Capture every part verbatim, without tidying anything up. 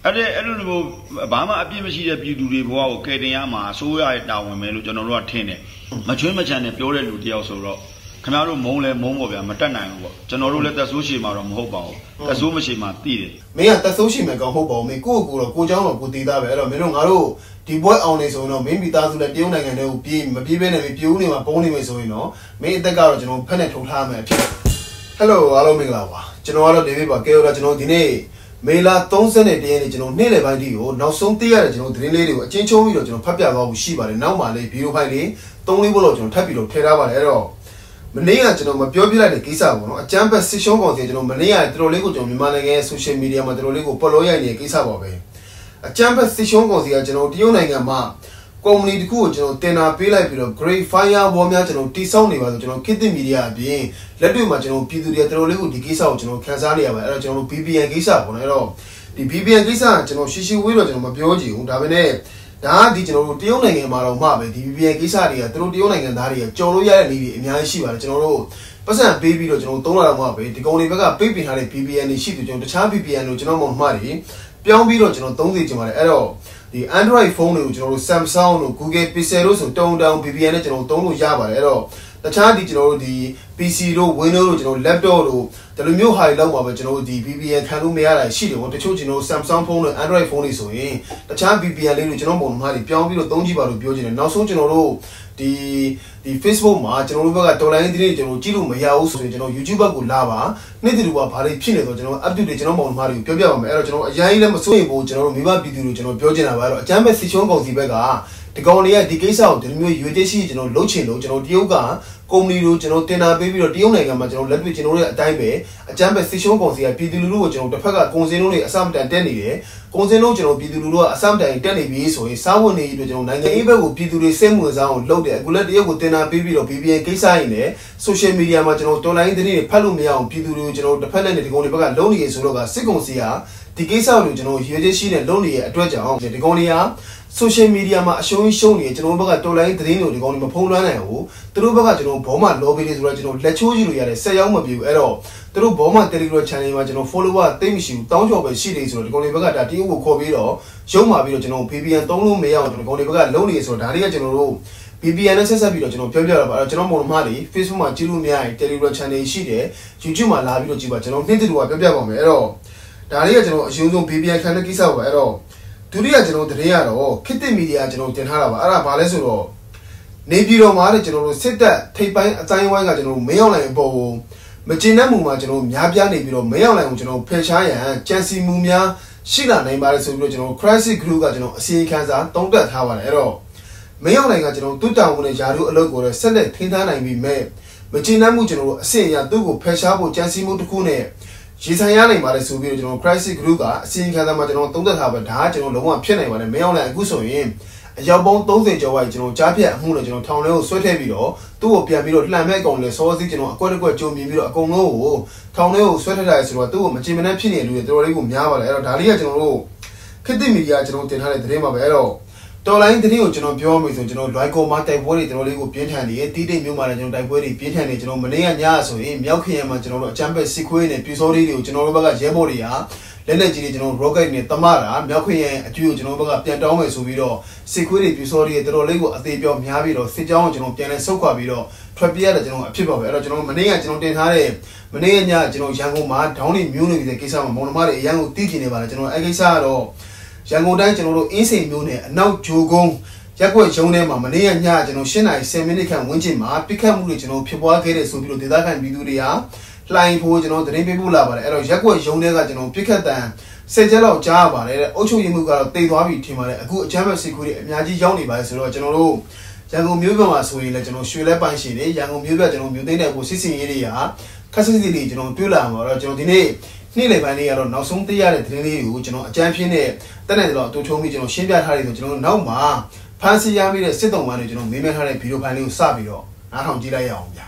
အဲ့ဒါအဲ့လိုဘာမှအပြစ်မရှိတဲ့ပြည်သူတွေဘဝကိုကယ်တင်ရမှာဆိုးရတဲ့တာဝန်ပဲလို့ကျွန်တော်တို့ကထင်တယ်မချွေးမချန်နဲ့ပြောတဲ့လူတယောက်ဆိုတော့ခင်ဗျားတို့မုန်းလဲမုန်းပေါ့ဗျာမတက်နိုင်ဘူးပေါ့ကျွန်တော်တို့လည်းတက်ဆိုးရှည်မှာတော့မဟုတ်ပါဘူးတက်ဆိုးမရှိမှာတည်တယ်မင်းကတက်ဆိုးရှည်မှာကောင်းဟုတ်ပါဘူးမင်းကိုယ့်ကိုယ်တော့ကိုเจ้าတော့ကိုတည်သားပဲအဲ့တော့မင်းတို့ငါတို့ဒီဘွဲအောင်နေဆိုရင်တော့မင်းမိသားစုနဲ့တရုတ်နိုင်ငံတွေကိုပြေးမပြေးဘဲနဲ့ပြေးဦးနေမှာပုံနေမယ်ဆိုရင်တော့မင်းအသက်ကတော့ကျွန်တော်ဖက်နဲ့ထုတ်ထားမယ်ဖြစ်ဟယ်လိုအားလုံးမင်္ဂလာပါကျွန်တော်ကတော့ဒေးဗစ်ပါကဲတော့ကျွန်တော်ဒီနေ့မေလာ31ရက်နေ့ကျွန်တော်နေ့လယ်ပိုင်းဒီကိုနောက်ဆုံးသိရတဲ့ကျွန်တော်သတင်းလေးတွေကိုအချင်းချင်းပြီးတော့ကျွန်တော်ဖတ်ပြသွားဖို့ရှိပါတယ်နောက်မှလေးဗီဒီယိုဖိုင်လေးသုံးလေးပုတ်လောက်ကျွန်တော်ထပ်ပြီးတော့ထည့်ထားပါတယ်အဲ့တော့မနေ့ကကျွန်တော်မပြောပြလိုက်တဲ့ကိစ္စပေါ့နော်အကျန်းဖက်စစ်ရှုံးကောင်စီကျွန်တော်မနေ့ကတော်တော်လေးကိုကျွန်တော်မြန်မာနိုင်ငံရဲ့ social media မှာတော်တော်လေးကိုပေါ်လို့ရိုက်နေတဲ့ကိစ္စပါပဲအကျန်းဖက်စစ်ရှုံးကောင်စီကကျွန်တော်တရုတ်နိုင်ငံမှာကုမ္ပဏီတစ်ခုကိုကျွန်တော်တင်နာပေးလိုက်ပြီးတော့ Great Firewall များကျွန်တော်တိစောက်နေပါဆိုကျွန်တော်ခေတ်သစ်မီဒီယာအပြင်လက်တွေ့မှာကျွန်တော်ပြည်သူတွေတော်တော်လေးကိုဒီကိစ္စကိုကျွန်တော်ခန်းစားနေရပါတယ်အဲ့တော့ကျွန်တော် V P N ကိစ္စပေါ့နော်အဲ့တော့ဒီ V P N ကိစ္စကကျွန်တော်ရှင်းရှင်းဝေးတော့ကျွန်တော်မပြောချင်ဘူးဒါပေမဲ့ဒါကဒီကျွန်တော်တို့တရုတ်နိုင်ငံမှာတော့မှပဲဒီ V P N ကိစ္စတွေကသူတို့တရုတ်နိုင်ငံသားတွေကကြော်လို့ရတဲ့နည်းတွေအများကြီးရှိပါတယ်ကျွန်တော်တို့ပတ်စံပေးပြီးတော့ကျွန်တော်သုံးလာတော့မှပဲဒီကောင်တွေဘက်ကပိတ်ပင်ထားတဲ့ V P N တွေရှိသူကျွန်တော်တခြား V P N လို့ကျွန်တော်မှမှတွေပြောင်းပြီးတော့ကျွန်တော်သုံးစီချင်ပါတယ်အဲ့တော့ဒီ Android phone တွေကိုကျွန်တော်တို့ Samsung တို့ Google Pixel တို့ဆိုတုံတောင် V P N နဲ့ကျွန်တော်သုံးလို့ရပါတယ်အဲ့တော့တခြားဒီကျွန်တော်တို့ဒီ P C တို့ Windows တို့ကျွန်တော် laptop တို့ဒီလိုမျိုးဟာတွေလောက်ပါပဲကျွန်တော်တို့ဒီ V P N ခံလို့မရတာရှိတယ်ပေါ့တချို့ကျွန်တော် Samsung phone နဲ့ Android phone တွေဆိုရင်တခြား V P N လေးတွေကျွန်တော်ပုံမှန်တွေပြောင်းပြီးတော့သုံးကြည့်ပါလို့ပြောချင်တယ်နောက်ဆုံးကျွန်တော်တို့ဒီဒီ Facebook မှာကျွန်တော်တို့ဘက်ကတော်လိုင်းသတင်းတွေကျွန်တော်ကြည့်လို့မရဘူးဆိုရင်ကျွန်တော် YouTube ဘက်ကိုလာပါနေ့တူကဘာတွေဖြစ်နေတော့ကျွန်တော် update တွေကျွန်တော်ပုံမှန်တွေကိုပြောပြပါမယ်အဲ့တော့ကျွန်တော်အရင်လည်းမစိုးရင်ဘူးကျွန်တော်တို့မိဘပြည်သူတွေကျွန်တော်ပြောချင်တာပါအဲ့တော့အကျမ်းပဲစီချုံးကောင်စီဘက်ကဒီကောင်တွေကဒီကိစ္စကိုဒီလိုမျိုးရွေးချက်ရှိကျွန်တော်လှုပ်ချင်လို့ကျွန်တော်တရုတ်ကကုမ္ပဏီတို့ကျွန်တော်တင်နာပေးပြီးတော့တရုတ်နိုင်ငံမှာကျွန်တော်လက်တွေ့ကျွန်တော်တို့ရဲ့အတိုင်းပဲအကျမ်းပဲစီချုံးကောင်စီကပြည်သူလူထုကိုကျွန်တော်တစ်ဖက်ကကုန်စည်နှုန်းတွေအဆမတန်တက်နေတယ်ကုန်စည်နှုန်းကျွန်တော်ပြည်သူလူထုကအဆမတန်တက်နေပြီဆိုရင်စားဝတ်နေရေးတို့ကျွန်တော်နိုင်ငံရေးဘက်ကိုပြည်သူတွေစိတ်ဝင်စားအောင်လုပ်တယ်အခုလက်တရုတ်ကိုတင်နာပေးပြီးတော့ V P N ကိစ္စရင်းနဲ့ social media မှာကျွန်တော်တော်လိုင်းသတင်းတွေဖတ်လို့မရအောင်ပြည်သူတွေကိုကျွန်တော်တစ်ဖက်နဲ့ဒီကောင်တွေဘက်ကလုံးနေရဆိုတော့ကစစ်ကောင်စီကဒီကိစ္စကိုကျွန်တော်ရွေးချက်ရှိတဲ့လုံးနေရအတွက်ကြောင့်ဒီကောင်တွေက social media မှာအရှုံးရှုံးနေကျွန်တော်ဘက်ကတော်လိုင်းသတင်းတွေဒီကောင်တွေမဖုံးလွှမ်းနိုင်ဘူးသူတို့ဘက်ကကျွန်တော်ဘောမ lobby တွေဆိုတော့ကျွန်တော်လက်ချိုးကြည့်လို့ရတယ်ဆက်ရောက်မပြေဘူးအဲ့တော့သူတို့ဘောမ Telegram channel မှာကျွန်တော် follower သိမ့်မရှိဘူးတောင်းချော်ပဲရှိနေဆိုတော့ဒီကောင်တွေဘက်ကဒါတရုတ်ကိုခေါ်ပြီးတော့ရုံးမာပြီးတော့ကျွန်တော် V P N သုံးလို့မရအောင်ဒီကောင်တွေဘက်ကလုံးနေဆိုတော့ဒါတွေကကျွန်တော်တို့ V P N နဲ့ဆက်ဆက်ပြီးတော့ကျွန်တော်ပြောပြရပါတော့ကျွန်တော်မော်မလေး Facebook မှာကြည့်လို့မရရင် Telegram channel ရှိတယ် YouTube မှာလာပြီးတော့ကြည့်ပါကျွန်တော်နေ့တူကပြောပြပါမယ်အဲ့တော့ဒါတွေကကျွန်တော်အရင်ဆုံး V P N ခံတဲ့ကိစ္စပါအဲ့တော့ဒုတိယကျွန်တော်သတင်းရတော့ခေတ်သစ်မီဒီယာကျွန်တော်တင်ထားတာပါအဲ့ဒါဘာလဲဆိုတော့နေပြည်တော်မှာတဲ့ကျွန်တော်တို့စစ်တပ်ထိပ်ပိုင်းအတိုင်းဝိုင်းကကျွန်တော်တို့မရောက်နိုင်အပေါ်ကိုမကျင်တဲ့မူမှာကျွန်တော်များပြားနေပြီးတော့မရောက်နိုင်ဘူးကျွန်တော်ဖယ်ရှားရန်ကြံစီမှုများရှိလာနိုင်ပါတယ်ဆိုပြီးတော့ကျွန်တော် Crisis Group ကကျွန်တော်အစီအခံစာတုံးတက်ထားပါတယ်အဲ့တော့မရောက်နိုင်ကကျွန်တော်တူတောင်ဝင်ရာတို့အလုပ်ကိုလည်းဆက်လက်ထိန်းထားနိုင်ပြီးမဲ့မကျင်တဲ့မှုကျွန်တော်တို့အစီအရသူ့ကိုဖယ်ရှားဖို့ကြံစီမှုတစ်ခုနဲ့ရေဆိုင်ရနိုင်ပါတယ်ဆိုပြီးတော့ကျွန်တော် Crisis Group ကအစီအခံစာမှာကျွန်တော်သုံးသက်ထားပဲဒါကကျွန်တော်လုံးဝဖြစ်နိုင်ပါတယ်မရောက်နိုင်အခုဆိုရင်အရောက်ပေါင်းသုံးဆယ်ကျော်ဝိုင်းကျွန်တော်ကြားပြတ်အမှုနဲ့ကျွန်တော်ထောင်ထဲကိုဆွဲထည့်ပြီးတော့သူ့ကိုပြန်ပြီးတော့လှန်မဲ့အကောင်လဲစောစီးကျွန်တော်အကွက်တစ်ကွက်ကြုံမြင်ပြီးတော့အကုန်လုံးကိုထောင်ထဲကိုဆွဲထည့်ထားရဆိုတော့သူ့ကိုမချင်မနှက်ဖြစ်နေလူတွေတော်တော်လေးကိုများပါတယ်အဲ့တော့ဒါလေးကကျွန်တော်တို့ခေတ်သစ်မီဒီယာကျွန်တော်တင်ထားတဲ့သတင်းပါပဲအဲ့တော့တော်လိုင်းသတင်းကိုကျွန်တော်ပြောမယ်ဆိုကျွန်တော်လွိုင်ကော်မှာတိုက်ပွဲတွေတော်တော်လေးကိုပြင်းထန်နေတယ်တီးတိတ်မျိုးမှာလည်းကျွန်တော်တိုက်ပွဲတွေပြင်းထန်နေကျွန်တော်မနေ့ကညဆိုရင်မြောက်ခရံမှာကျွန်တော်တို့အချမ်းပဲစစ်ခွေးနဲ့ပြူစောလေးတွေကိုကျွန်တော်တို့ဘက်ကရဲဘော်တွေကလက်လက်ကြီးတွေကျွန်တော် rocket နဲ့တမတာမြောက်ခရံအကျိုးကိုကျွန်တော်ဘက်ကပြန်တောင်းမယ်ဆိုပြီးတော့စစ်ခွေးတွေပြူစောတွေတော်တော်လေးကိုအသေးပြောများပြီးတော့စစ်ကြောင်းကိုကျွန်တော်ပြန်လဲဆုတ်ခွာပြီးတော့ထွက်ပြေးရတဲ့ကျွန်တော်အဖြစ်ပါပဲအဲ့တော့ကျွန်တော်မနေ့ကကျွန်တော်တင်ထားတဲ့မနေ့ကညကျွန်တော်ရန်ကုန်မှာဒေါင်းနေမျိုးနေတဲ့ကိစ္စမှာမောင်နှမတွေအရန်ကိုတီးကျင်နေပါတယ်ကျွန်တော်အဲ့ကိစ္စကတော့ရန်ကုန်တိုင်းကျွန်တော်တို့အင်းစိန်မျိုးနဲ့အနောက်ဂျိုကုန်းရက်ွက်ရုံးထဲမှာမနေ့ကညကျွန်တော်၈နာရီ၁၀မိနစ်ခန့်ဝန်းကျင်မှာပြစ်ခတ်မှုတွေကျွန်တော်ဖြစ်ပွားခဲ့တဲ့ဆိုပြီးတော့ဒေသခံပြည်သူတွေကလှိုင်းဖို့ကျွန်တော်သတင်းပေးပို့လာပါတယ်အဲ့တော့ရက်ွက်ရုံးထဲကကျွန်တော်ပြစ်ခတ်တန်ဆယ်ချက်လောက်ကြားရပါတယ်တဲ့အုပ်ချုပ်ရေးမှုကတော့တိတ်သွားပြီထင်ပါတယ်အခုအချမ်းပဲစစ်ခွေးတွေအများကြီးရောက်နေပါတယ်ဆိုတော့ကျွန်တော်တို့ရန်ကုန်မြို့ဘက်မှာဆိုရင်လည်းကျွန်တော်ရွှေလဲပိုင်ရှင်တွေရန်ကုန်မြို့ဘက်ကျွန်တော်မြို့သိမ်းတဲ့ကိုစစ်စင်ရေးတွေကခက်စစ်စစ်တွေကျွန်တော်တွေ့လာမှာတော့ကျွန်တော်ဒီနေ့နေ့လယ်ပိုင်းလေးကတော့နောက်ဆုံးသိရတဲ့သတင်းလေးတွေကိုကျွန်တော်အကြမ်းဖျင်းနဲ့တက်နေတော့အတူထုံးပြီးကျွန်တော်ရှင်းပြထားတယ်ဆိုကျွန်တော်နောက်မှာဖန်စီရမိတဲ့စစ်တုံးပိုင်းတွေကျွန်တော်မေးမြန်းထားတဲ့ဗီဒီယိုဖိုင်လေးကိုစပြီးတော့နားထောင်ကြည့်လိုက်ရအောင်ဗျာ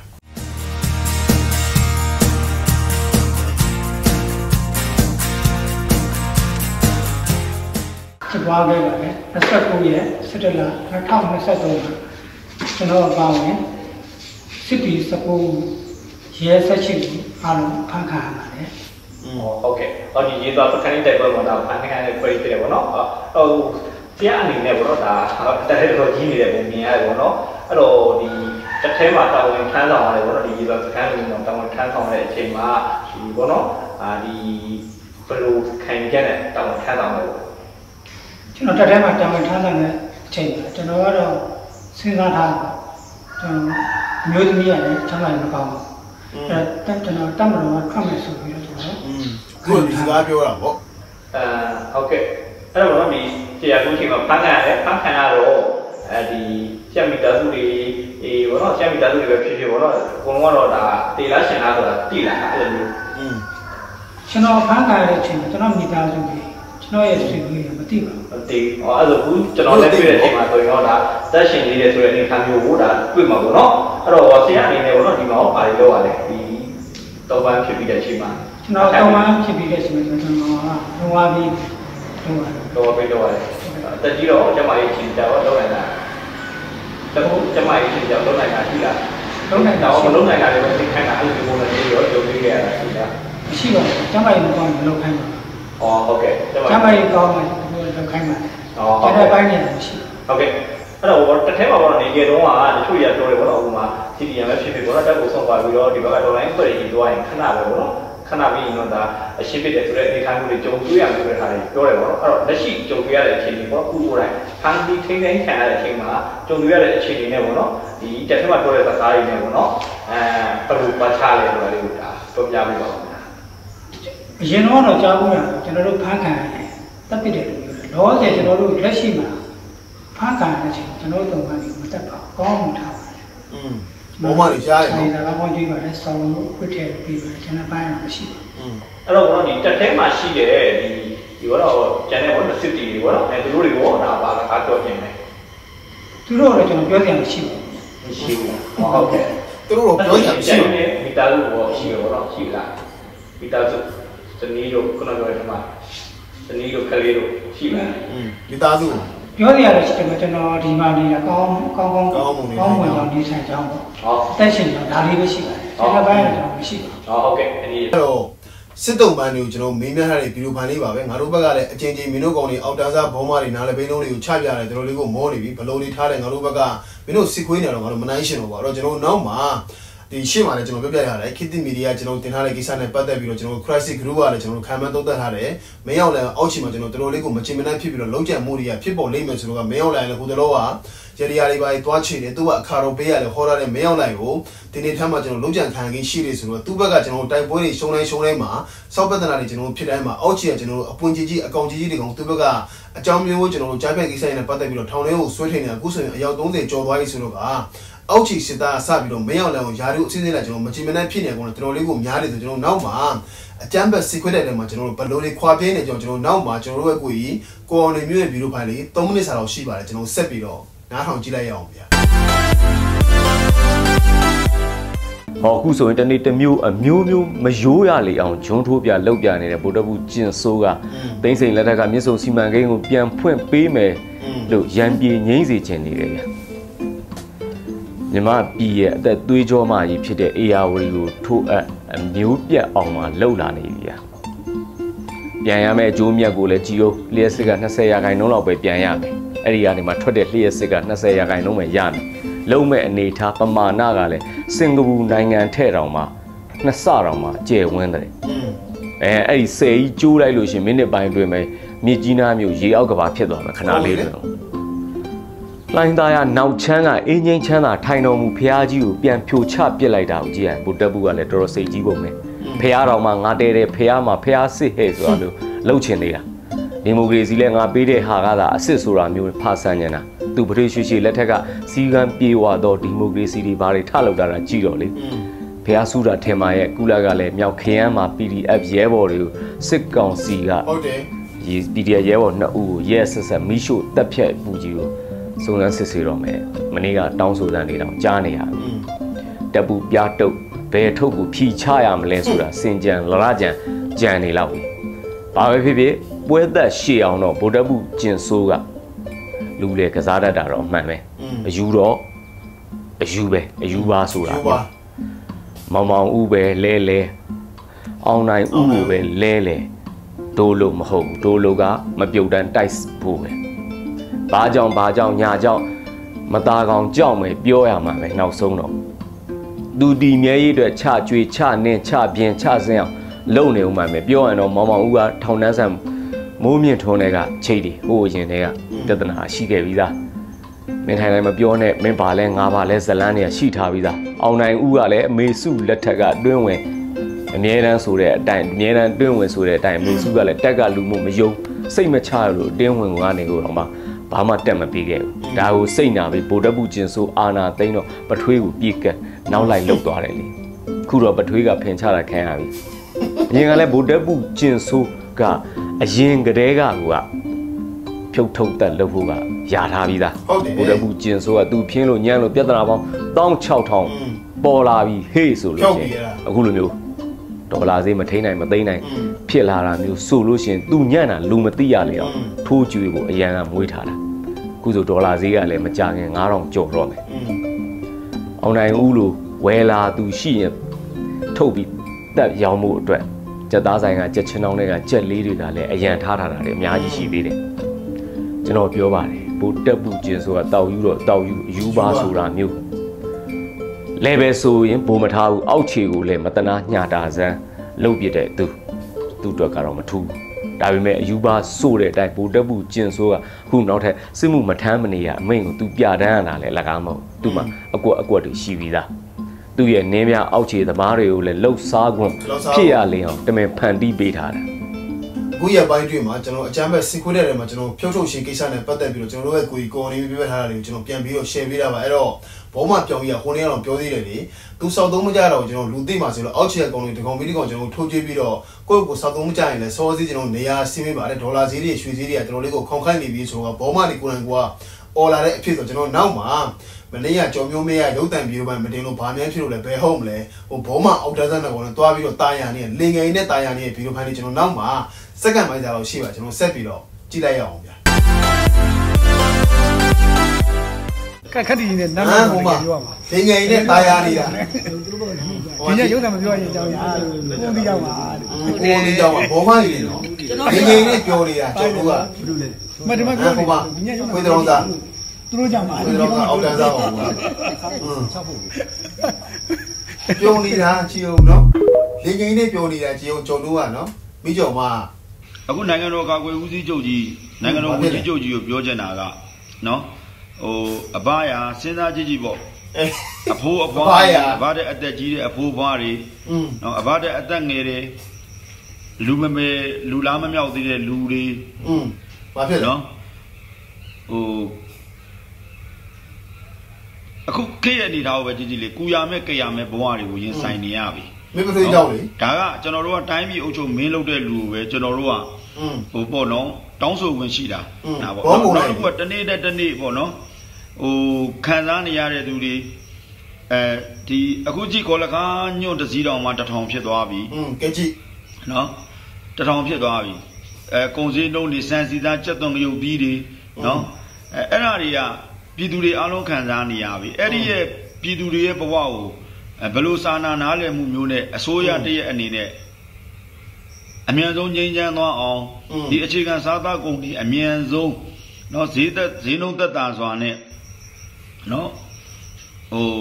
ဖြစ်ပွားခဲ့ပါတယ်၂၉ရက်စက်တင်ဘာ၂၀၂၃မှာကျွန်တော်အပါဝင်စစ်တီစပိုးရဲဆက်ချစ်အားလုံးဖန်ခံရပါတယ်ဟုတ်ကဲ့ဟောဒီရေးသွားပကန်းတိုက်ပွဲမှာတော့ဖန်ခံရတဲ့ query တွေဟိုတရားအနေနဲ့ဘောတော့ဒါတရက်တော့ကြီးနေတယ်ပုံမြင်ရတယ်ဘောနော်အဲ့တော့ဒီတစ်ထဲမှာတာဝန်ထမ်းဆောင်ရတယ်ဘောနော်ဒီရေစကန်လုံးတော့တာဝန်ထမ်းဆောင်တဲ့အချိန်မှာဒီဘောနော်အာဒီဘယ်လိုခံရတဲ့တာဝန်ထမ်းဆောင်လဲဘောကျွန်တော်တစ်ထဲမှာတာဝန်ထမ်းဆောင်တဲ့အချိန်မှာကျွန်တော်ကတော့စဉ်းစားထားကျွန်တော်မျိုးသမီးရတယ်ချမ်းသာမကောင်းဘူးအဲကျွန်တော်တတ်မလို့ခတ်မယ်ဆိုပြီးတော့ကျွန်တော်ခုဒီစကားပြောတာပေါ့အဲဟုတ်ကဲ့အဲ့တော့ဒီတရားကူးချိန်မှာဖန်ခံရတယ်ဖန်ခံရတော့အဲဒီချက်မီတာစုတွေအေးဘောနော်ချက်မီတာစုတွေပဲဖြစ်ဖြစ်ဘောနော်အကုန်လုံးကတော့ဒါတေလားရှင်လားဆိုတာတိလာအဲ့လိုမျိုးอืมကျွန်တော်ဖန်ခံရတဲ့အချိန်မှာကျွန်တော်မိသားစုတွေကျွန်တော်ရဲ့ဆွေမျိုးတွေမသိပါဘူးမသိဟောအဲ့ဒါကူကျွန်တော်လည်းတွေ့တဲ့အချိန်မှာဆိုရင်တော့ဒါသက်ရှင်နေတယ်ဆိုတဲ့အနေခံမျိုးကိုဒါတွေ့မှာပေါ့နော်အဲ့တော့ဆရာအနေနဲ့ပေါ့နော်ဒီမှာဟောပါလေးလောက်ရတယ်ဒီတော့ပန်းဖြစ်ပြီးတဲ့အချိန်မှာကျွန်တော်တော့ပန်းဖြစ်ပြီးတဲ့အချိန်မှာကျွန်တော်ကလုံးဝပြီးတော့တော့ပြီးတော့ရတယ်တက်ကြီးတော့ကျမကြီးချင်းကြောက်တော့နိုင်တာတခုကျမကြီးချင်းကြောက်တော့နိုင်တာရှိလားလုံးနိုင်တော့မလုံးနိုင်တာလည်းသိခိုင်းတာအဲ့ဒီပုံနဲ့ရောကြုံပြီးခဲ့ရတာရှိလားမရှိပါဘူးကျမကြီးမကောင်းဘူးလုံးခိုင်းပါอ๋อဟုတ်ကဲ့ကျမကြီးကောင်းတယ်လုံးခိုင်းပါอ๋อဟုတ်ကဲ့ပိုင်းနေမရှိဟုတ်ကဲ့အဲ့တော့တစ်ထဲမှာပေါ့နေကြတော့ကတချို့ရတော့တယ်ပေါ့နော်ဥပမာ စီ တီ အမ် ပဲဖြစ်ဖြစ်ပေါ့နော်တက်ကိုဆုံးသွားပြီးတော့ဒီဘက်က online ဖွဲ့ရည်သွားရင်ခဏပဲပေါ့နော်ခဏပြီးတော့ဒါအရှင်းဖြစ်တဲ့ဆိုတဲ့အနေထားမျိုးတွေကြုံတွေ့ရမျိုးတွေထားတယ်ပြောတယ်ပေါ့နော်အဲ့တော့လက်ရှိကြုံတွေ့ရတဲ့အချိန်တွေပေါ့ခုကိုယ်တိုင်ဖန်တီးထိန်းသိမ်းခံရတဲ့အချိန်မှာကြုံတွေ့ရတဲ့အချိန်တွေနဲ့ပေါ့နော်ဒီတက်ထဲမှာပြောတဲ့စကားတွေနဲ့ပေါ့နော်အဲဘယ်လိုပတ်ချလဲဆိုတာလေးကိုဒါပြောပြပေးပါဦးခင်ဗျာအရင်တော့ကြားဘူးလားကျွန်တော်တို့ဖန်ခံရတယ်တက်ပြတယ်လို့ပြောတယ်လောဆယ်ကျွန်တော်တို့လက်ရှိမှာဖန်ခံရတဲ့အချိန်ကျွန်တော်တို့တုံးကနေမတက်ပါကောင်းမှုထားပါတယ်อืมဘောမလေးရှားရနော်ဒါကပေါင်းကြည့်ပါလေဆောင်းလို့ခွတ်ထဲပြီးပါကျွန်တော်ပိုင်းတော့မရှိဘူးอืมအဲ့တော့ဘောဒီတက်ထဲမှာရှိတဲ့ဒီဒီတော့ကျန်တဲ့ဘောစစ်တီတွေဘောအဲသူတို့တွေဘောဒါပါကားပြောခြင်းပဲသူတို့တော့ကျွန်တော်ပြောကြတယ်မရှိဘူးမရှိဘူးဟုတ်ကဲ့သူတို့တော့ပြောကြတယ်ရှိတယ်မိသားစုဘောရှိတယ်ဘောရှိလားမိသားစုတနည်းလို့ခုနကပြောတဲ့မှာတနည်းလို့ခလေးလို့ရှိလားอืมမိသားစုပြောရရတယ်ရှိတယ်ကျွန်တော်ဒီမှာနေတာကောင်းကောင်းကောင်းကောင်းကောင်းဝင်အောင်ဒီဆိုင်ကြောင်းပေါ့ဟုတ်တက်ရှင်တော့ဒါလေးပဲရှိပါတယ်ကျွန်တော်ပိုင်းတော့မရှိပါဘူးဟုတ်ကဲ့အဲ့ဒီတော့စစ်တုံးပန်းတွေကိုကျွန်တော်မေးမြန်းထားတဲ့ဗီဒီယိုဖိုင်လေးပါပဲငါတို့ဘက်ကလည်းအချင်းချင်းမင်းတို့ကောင်တွေအောက်တန်းစားဘောမတွေနားလည်းဘိန်းလုံးတွေကိုချပြရတယ်တို့လေးကိုမောနေပြီဘလုံးလေးထားတယ်ငါတို့ဘက်ကမင်းတို့စစ်ခွေးနေတော့ငါတို့မနိုင်ရှင်တော့ပါတော့ကျွန်တော်နောက်မှာဒီရှေ့မှာလည်းကျွန်တော်ပြောပြရတယ်ခေတ်သစ်မီဒီယာကျွန်တော်တင်ထားတဲ့ကိစ္စနဲ့ပတ်သက်ပြီးတော့ကျွန်တော် crisis group ကလည်းကျွန်တော်ခံမှန်းသုံးသပ်ထားတယ်မင်းရောက်လည်းအောက်ချီမှာကျွန်တော်တော်တော်လေးကိုမချင်မနှံ့ဖြစ်ပြီးတော့လုံးကျန်မှုတွေကဖြစ်ပေါ်လိမ့်မယ်ဆိုတော့မင်းရောက်လည်းဟိုတလောကရရီယာတွေပါသွားချေတယ်သူကအခါတော့ပေးရတယ်ဟောထားတယ်မင်းရောက်လိုက်ကိုဒီနေ့ထမ်းမှာကျွန်တော်လုံးကျန်ခံကြီးရှိတယ်ဆိုတော့သူ့ဘက်ကကျွန်တော်တိုက်ပွဲတွေရှုံးတိုင်းရှုံးတိုင်းမှာစောက်ပဒနာတွေကျွန်တော်ဖြစ်တိုင်းမှာအောက်ချီကကျွန်တော်အပွင့်ကြီးကြီးအကောင်ကြီးကြီးတွေကိုသူ့ဘက်ကအကြောင်းမျိုးကျွန်တော်ကြားပြကိစ္စတွေနဲ့ပတ်သက်ပြီးတော့ထောင်ထဲကိုဆွဲထိန်နေတာအခုဆိုရင်အယောက်သုံးဆယ်ကျော်သွားပြီဆိုတော့ကအောက်ချီစစ်သားစပြီးတော့မင်းအောင်လည်းယာတို့အစင်းစင်းလာကျွန်တော်မချင်မနှံ့ဖြစ်နေကုန်တယ်တော်တော်လေးကိုများတယ်ဆိုကျွန်တော်နောက်မှာအကျမ်းဘက်စီခွက်တဲ့နေမှာကျွန်တော်တို့ဘလိုလေးခွာပြင်းနေကျွန်တော်နောက်မှာကျွန်တော်တို့ရဲ့ကိုကြီးကိုအောင်နေမျိုးရဲ့ဗီဒီယိုဖိုင်လေးသုံးမိနစ်စာလောက်ရှိပါတယ်ကျွန်တော်ဆက်ပြီးတော့နားထောင်ကြည့်လိုက်ရအောင်ဗျာဟောအခုဆိုရင်တနေ့တစ်မျိုးအမျိုးမျိုးမရိုးရလေအောင်ဂျွန်းထိုးပြလောက်ပြနေတဲ့ဗိုလ်တပ်ဘူးကျင်ဆိုးကသိန်းစိန်လက်ထက်ကမြစ်ဆုံစီမံကိန်းကိုပြန်ဖွင့်ပေးမယ်လို့ရန်ပြေငိမ့်စေချင်နေတယ်ဗျာမြမပြည်ရဲ့အသက်သွေးကြောမှကြီးဖြစ်တဲ့အေယာဝတီကိုထိုးအပ်အမျိုးပြတ်အောင်မှလှုပ်လာနေပြီဗျာပြန်ရမယ့်အကျိုးမြတ်ကိုလည်းကြည်အောင်လျှက်စစ်က၂၀ရာခိုင်နှုန်းလောက်ပဲပြန်ရမယ်အဲ့ဒီကနေမှထွက်တဲ့လျှက်စစ်က၂၀ရာခိုင်နှုန်းပဲရမယ်လုံးမဲ့အနေထားပမာဏကလည်းစင်ကာပူနိုင်ငံထဲ့တောင်မှနှစ်ဆတောင်မှကျယ်ဝန်းတယ်အဲအဲ့ဒီဆယ်ကြီးကျိုးလိုက်လို့ရှင်မိနစ်ပိုင်းတွင်ပဲမြေကြီးနားမျိုးရေအောက်ကဘာဖြစ်သွားမှာခဏလေးတွင်လိုင်းသားရနောက်ချမ်းကအင်းငိမ့်ချမ်းသာထိုင်တော်မူဖះကြီးကိုပြန်ဖြိုချပစ်လိုက်တာကိုကြည့်ရဗိုလ်တပ်ဘူးကလည်းတော်တော်စိတ်ကြီးပုံပဲဖះတော်မှာငါတဲတဲ့ဖះမှာဖះစစ်ဟဲ့ဆိုတာလို့လှုပ်ချင်နေတာဒီမိုကရေစီလည်းငါပေးတဲ့ဟာကသာအစ်စ်ဆိုတာမျိုးဖာဆန်းနေတာသူပရိရွှေရွှေလက်ထက်ကစီကံပြေဝတော့ဒီမိုကရေစီတွေဘာတွေထလောက်တာကြည့်တော့လေဖះဆူတာထင်ပါရဲ့ကုလကလည်းမြောက်ခရမ်းမှာ ပီ ဒီ အက်ဖ် ရဲဘော်တွေကိုစစ်ကောင်စီကဟုတ်တယ်ပီ ဒီ အက်ဖ် ရဲဘော်နှစ်ဦးကိုရဲဆက်ဆက်မိရှို့တပ်ဖြတ်ပူကြီးကိုစုံစမ်းစစ်ဆေးတော့မယ်မနေ့ကတောင်းဆိုတဲ့နေတော့ကြားနေရတပ်ပူပြတုတ်ဘယ်ထုတ်ကိုဖြီချရမလဲဆိုတာစင်ကြံလရကြံကြံနေလောက်ပြီဘာပဲဖြစ်ဖြစ်ပွဲသက်ရှေ့အောင်တော့ဗိုလ်တပ်ဘူးကျင်ဆိုးကလူလေကစားတတ်တာတော့အမှန်ပဲအယူတော့အယူပဲအယူပါဆိုတာမောင်မောင်ဦးပဲလဲလဲအောင်နိုင်ဦးကိုပဲလဲလဲဒိုးလို့မဟုတ်ဘူးဒိုးလို့ကမပြုတ်တန်းတိုက်ဖို့ပဲဘာကြောင့်ဘာကြောင့်ညာကြောင့်မသားကောင်ကြောက်မယ်ပြောရမှာပဲနောက်ဆုံးတော့သူဒီမြဲရေးအတွက်ချကြွေချနင်းချပြင်းချစင်းအောင်လုံနေဦးမှာပဲပြောရတော့မောင်မောင်ဦးကထောင်နှန်းဆန်မိုးမြင့်ထုံးတွေကချိတ်တယ်ဟိုရင်တွေကတဒနာရှိခဲ့ပြီးသားမင်းထိုင်တိုင်းမပြောနဲ့မင်းပါလဲငါပါလဲဇလန်းတွေကရှိထားပြီးသားအောင်နိုင်ဦးကလည်းအမေစုလက်ထက်ကတွင်းဝင်အမြဲတမ်းဆိုတဲ့အတိုင်းအမြဲတမ်းတွင်းဝင်ဆိုတဲ့အတိုင်းအမေစုကလည်းတက်ကလူမှုမယုံစိတ်မချလို့တင်းဝင်ကနေကိုတော့မှဘာမှတက်မပြီးခဲ့ဘူးဒါကိုစိတ်နာပြီးဗိုလ်တပ်ဘူးကျင်ဆိုအာနာသိန်းတော့ပထွေးကိုပြေကက်နောက်လိုက်လှုပ်သွားတယ်လေခုတော့ပထွေးကဖင်ချတာခံရပြီအရင်ကလည်းဗိုလ်တပ်ဘူးကျင်ဆိုကအရင်ကတည်းကကဖြုတ်ထုတ်တက်လုပ်ဖို့ကရထားပြီးသားဗိုလ်တပ်ဘူးကျင်ဆိုကသူဖြင်းလို့ညံ့လို့ပြဿနာပေါင်း၁၆ထောင်ပေါ်လာပြီဟေးဆိုလို့ရှိရင်အခုလိုမျိုးဒေါ်လာဈေးမထိန်နိုင်မသိမ်းနိုင်ဖြစ်လာတာမျိုးဆိုလို့ရှိရင်သူညံ့တာလူမသိရလေအောင်ထိုးကြွေဖို့အရန်ကမွေးထားတာခုဆိုဒေါ်လာဈေးကလည်းမကြခင်၅ထောင်ကျော်တော့မယ်အောင်နိုင်ဦးလိုဝယ်လာသူရှိရင်ထုတ်ပြီးတက်ရောင်းမှုအတွက်ကြက်သားဆိုင်ကကြက်ချင်းတောင်းတွေကကြက်လေးတွေကလည်းအရန်ထားထားတာတွေအများကြီးရှိသေးတယ်ကျွန်တော်ပြောပါတယ်ဘိုးတက်ပူကျင်ဆိုတာတောက်ယူတော့တောက်ယူအယူပါဆိုတာမျိုးလဲပဲဆိုရင်ဘိုးမထားဘူးအောက်ခြေကိုလည်းမတနာညှတာစမ်းလှုပ်ပြတဲ့သူသူ့အတွက်ကတော့မထူးဒါပေမဲ့အယူပါဆိုတဲ့အတိုင်းဘိုးတက်ပူကျင်ဆိုကခုနောက်ထပ်စစ်မှုမထမ်းမနေရအမိန့်ကိုသူပြတန်းရတာလဲလကားမဟုတ်သူ့မှာအကွက်အကွက်တွေရှိပြီးသားသူ့ရဲ့နင်းများအောက်ခြေသမားတွေကိုလည်းလှုပ်စားခွင့်ဖြစ်ရလေအောင်တမင်ဖန်တီးပေးထားတယ်အခုရပိုင်းတွင်မှာကျွန်တော်အကြမ်းဖက်စစ်ခွေးတဲ့တွေမှာကျွန်တော်ဖြုတ်ထုတ်ရှင်းကိစ္စနဲ့ပတ်သက်ပြီးတော့ကျွန်တော်တို့ရဲ့ကိုယ်ကိုယ်နေပြပြထားတာတွေကိုကျွန်တော်ပြန်ပြီးတော့ share ပေးတာပါအဲ့တော့ဘောမပြောင်းကြီးကဟိုနေ့ကတော့ပြောသေးတယ်လေသူစောက်သုံးမကြတော့ကျွန်တော်လူသိမှဆိုတော့အောက်ခြေကောင်တွေတကောင်ပြီးတကောင်ကျွန်တော်ထိုးကြည့်ပြီးတော့ကိုယ့်ကိုစောက်သုံးမကြရင်လည်းစောစီးကျွန်တော်နေရာစီးမိပါတယ်ဒေါ်လာဈေးတွေရွှေဈေးတွေကကျွန်တော်လေးကိုခေါင်းခိုင်းနေပြီးဆိုတော့ဘောမတွေကိုယ်တိုင်ကအော်လာတဲ့အဖြစ်ဆိုကျွန်တော်နောက်မှာမနေ့ကကြော်မျိုးမေးရရုပ်တံပြီးတော့မတင်လို့ဗာမြန်းဖြစ်လို့လည်းဘယ်ဟုတ်မလဲဟိုဘောမအောက်တန်းစမ်းတဲ့ကောင်နဲ့တွားပြီးတော့တာယာနေလင်ငယ်နဲ့တာယာနေဗီဒီယိုဖိုင်တွေကျွန်တော်နောက်မှာစက္ကန့်ပိုင်းကြာတော့ရှိပါကျွန်တော်ဆက်ပြီးတော့ကြည့်လိုက်ရအောင်ဗျာခက်ခက်တည်နေနာမည်ကိုပြောရမှာလင်ငယ်နဲ့တာယာနေတာဒီညရုပ်တံမပြောရင်အကြောင်းရာပုံပြီးရောက်ပါပုံပြီးရောက်ပါဘောမကြီးနော်လင်ငယ်နဲ့ပြောနေတာကျွန်တော်ကဘာလို့လဲမဒီမှာပြောဘောမဝေဒရောသားသူတို့ကြောင့်ပါဝေဒရောသားအောက်တန်းစားအောင်ပါပြုံးနေတာချီအောင်နော်လင်ငယ်နဲ့ပြောနေတာချီအောင်ကျွန်တော်ကနော်မိကျော်မအခုနိုင်ငံတော်ကာကွယ်ဦးစီးချုပ်ကြီးနိုင်ငံတော်ဝန်ကြီးချုပ်ကြီးကိုပြောချင်တာကနော်ဟိုအဘရာစဉ်းစားကြည့်ကြည့်ပေါ့အဖိုးအဖွားအဘတဲ့အသက်ကြီးတဲ့အဖိုးဖွားတွေနော်အဘတဲ့အသက်ငယ်တွေလူမမေလူလားမမြောက်သေးတဲ့လူတွေอืมဘာဖြစ်လဲနော်ဟိုအခုခေတ်ရနေတာကိုပဲကြည့်ကြည့်လေကူရမဲ့ကြရမဲ့ဘဝတွေကိုရင်ဆိုင်နေရပြီမင်းမသိကြောက်လေဒါကကျွန်တော်တို့ကတိုင်းပြည်အုပ်ချုပ်မင်းလုပ်တဲ့လူကိုပဲကျွန်တော်တို့ကဟိုပေါ့နော်တောင်းဆိုခွင့်ရှိတာဒါပေါ့နောက်တစ်ခုကတနေ့နဲ့တနေ့ပေါ့နော်ဟိုခံစားနေရတဲ့သူတွေအဲဒီအခုကြည့်ခေါ်လကားညွန့်တစည်းတောင်မှတထောင်ဖြစ်သွားပြီอืมကဲကြည့်နော်တထောင်ဖြစ်သွားပြီအဲကုံစည်းနှုံးနေစံစီသားစက်သွန်ရုပ်ပြီးတွေနော်အဲအဲ့ဒါတွေကပြည်သူတွေအားလုံးခံစားနေရပြီအဲ့ဒီရဲ့ပြည်သူတွေရဲ့ဘဝကိုဘယ်လိုစာနာနားလည်မှုမျိုးနဲ့အစိုးရတရဲ့အနေနဲ့အမြန်ဆုံးငြိမ်းချမ်းသွားအောင်ဒီအခြေခံစားသောက်ကုန်တွေအမြန်ဆုံးเนาะဈေးသက်ဈေးနှုန်းသက်သာစွာနဲ့เนาะဟို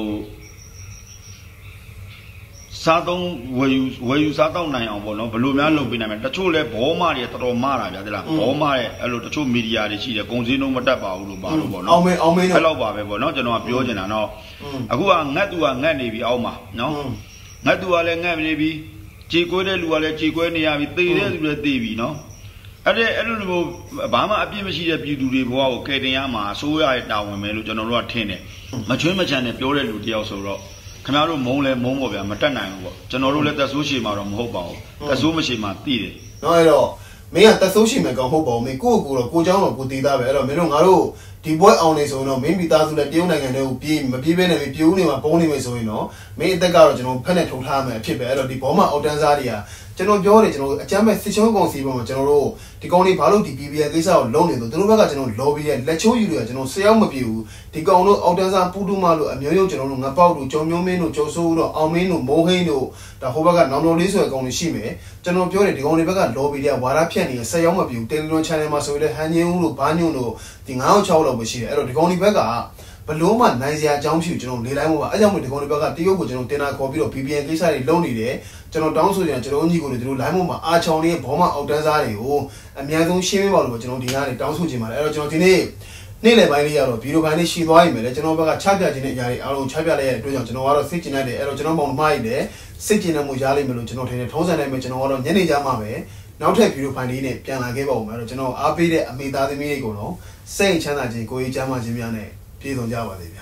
စားသုံးဝယ်ယူဝယ်ယူစားတော့နိုင်အောင်ပေါ့နော်ဘယ်လိုများလုပ်ပေးနိုင်မလဲတချို့လဲဘောမတွေတော်တော်မှားတာဗျာတိလားဘောမရဲ့အဲ့လိုတချို့မီဒီယာတွေရှိတယ်ကုန်စည်နှုန်းမတက်ပါဘူးလို့ပါလို့ပေါ့နော်အောင်မင်းအောင်မင်းအဲ့လောက်ပါပဲပေါ့နော်ကျွန်တော်ကပြောချင်တာနော်အခုကငတ်သူကငတ်နေပြီအောက်မှာနော်ငတ်သူကလည်းငတ်နေပြီကြေကွဲတဲ့လူကလည်းကြေကွဲနေရပြီသေတဲ့လူလည်းသေပြီနော်အဲ့ဒါအဲ့လိုမျိုးဘာမှအပြစ်မရှိတဲ့ပြည်သူတွေဘဝကိုကယ်တင်ရမှာအစိုးရရဲ့တာဝန်ပဲလို့ကျွန်တော်တို့ကထင်တယ်မချွင်းမချန်နဲ့ပြောတဲ့လူတယောက်ဆိုတော့ခင်ဗျားတို့မုံလဲမုံပေါ့ဗျာမတက်နိုင်ဘူးပေါ့ကျွန်တော်တို့လည်းတက်ဆိုးရှည်မှာတော့မဟုတ်ပါဘူးတက်ဆိုးမရှိမှသိတယ်နော်အဲ့တော့မင်းကတက်ဆိုးရှည်မယ်ကောင်ဟုတ်ပါဘူးမင်းကိုယ့်ကိုယ်တော့ကိုเจ้าတော့ကိုတည်သားပဲအဲ့တော့မင်းတို့ငါတို့ဒီဘွဲအောင်နေဆိုရင်တော့မင်းမိသားစုနဲ့တရုတ်နိုင်ငံတွေကိုပြေးမပြေးဘဲနဲ့ပြိုးနေမှာပုံနေမယ်ဆိုရင်တော့မင်းအသက်ကတော့ကျွန်တော်ဖက်နဲ့ထုတ်ထားမယ်အဖြစ်ပဲအဲ့တော့ဒီဘောမအောက်တန်းစားတွေကကျွန်တော်ပြောတယ်ကျွန်တော်အကြမ်းမဲ့စစ်ချုံးကောင်စီပေါ်မှာကျွန်တော်တို့ဒီကောင်တွေဘာလို့ဒီ B B L ကိစ္စကိုလုံးနေဆိုသူတို့ဘက်ကကျွန်တော် lobby ရဲ့လက်ချိုးယူတွေကကျွန်တော်ဆရာမပြဘူးဒီကောင်တို့အောက်တန်းစားပူတူမလို့အမျိုးမျိုးကျွန်တော်တို့ငပောက်တို့ကြောင်မျိုးမင်းတို့ကျော်စိုးတို့အောင်မင်းတို့မိုးဟင်းတို့ဒါဟိုဘက်ကနောင်တော်လေးဆိုတဲ့ကောင်တွေရှိမယ်ကျွန်တော်ပြောတယ်ဒီကောင်တွေဘက်က lobby တွေကဝါဒဖြန့်နေတဲ့ဆရာမပြဘူး Telegram channel မှာဆိုရင်ဟန်ညင်းဦးတို့ဘာညွန့်တို့ဒီငါးအောင်ချောက်လောက်ပဲရှိတယ်အဲ့တော့ဒီကောင်တွေဘက်ကဘလုံးမနိုင်စရာအကြောင်းဖြစ်ကျွန်တော်လေတိုင်းမှာအဲ့ကြောင့်မို့ဒီကောင်တွေဘက်ကတရုတ်ကိုကျွန်တော်တင်တာခေါ်ပြီးတော့ B B N ကိစ္စတွေလုံးနေတယ်ကျွန်တော်တောင်းဆိုကြတယ်ကျွန်တော်ညီကိုတွေတို့ line မှာအာချောင်လေးဘောမအောက်တန်းစားတွေကိုအများဆုံးရှင်းပြပါလို့ကျွန်တော်ဒီကနေတောင်းဆိုချင်ပါတယ်အဲ့တော့ကျွန်တော်ဒီနေ့နေ့လယ်ပိုင်းလေးရတော့ဗီဒီယိုပိုင်းလေးရှင်းသွားရင်ပဲလေကျွန်တော်ဘက်ကချပြခြင်းတဲ့အရာတွေအားလုံးချပြလိုက်ရတဲ့အတွက်ကြောင့်ကျွန်တော်ကတော့စိတ်ကျဉ်တတ်တယ်အဲ့တော့ကျွန်တော်မောင်နှမကြီးလည်းစိတ်ကျဉ်တတ်မှုရလိမ့်မယ်လို့ကျွန်တော်ထင်တယ်ထုံးစံတိုင်းပဲကျွန်တော်ကတော့ညနေကြမှာပဲနောက်ထပ်ဗီဒီယိုပိုင်းလေးနဲ့ပြန်လာခဲ့ပါဦးမယ်အဲ့တော့ကျွန်တော်အားပေးတဲ့အမေသားသမီးတွေကိုတော့စိတ်ချမ်းသာခြင်းကိုယ်ရေးချမ်းသာခြင်းများနဲ့ပြည့်စုံကြပါစေဗျာ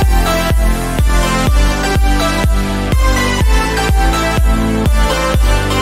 ။